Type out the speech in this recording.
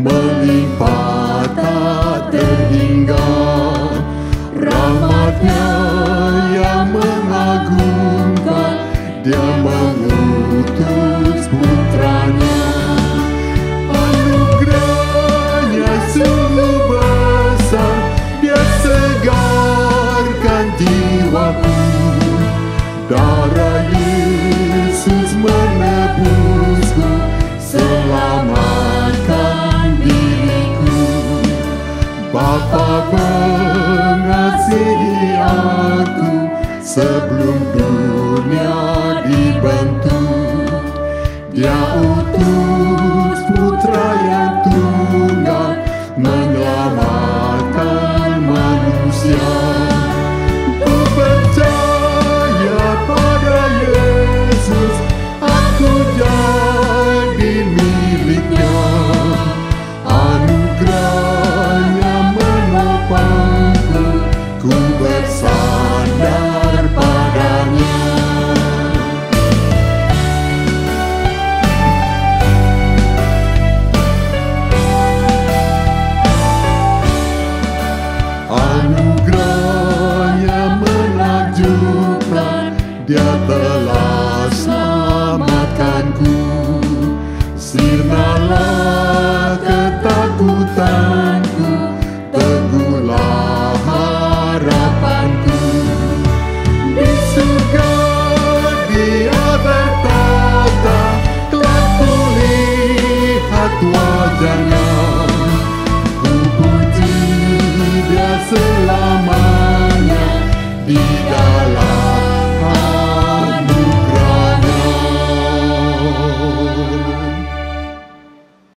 melimpah tak terhingga. Rahmat-Nya yang mengagumkan, Dia mengutus Putranya. Anugerah-Nya sungguh besar, Dia segarkan jiwaku. Darah Yesus menebusku, selamatkan diriku. Bapa mengasihi aku sebelum dunia dibentuk. Dia utus Putra yang tunggal menyelamatkan manusia. Ku percaya pada Yesus, aku jadi miliknya. Anugerah-Nya menopangku, ku bersandar padanya. Anugerah-Nya menakjubkan, Dia telah selamatkanku. Sirnalah ketakutanku, teguhlah harapanku. Di surga Dia bertata, telah kulihat wajah-Nya. Ku puji Dia selamanya di dalam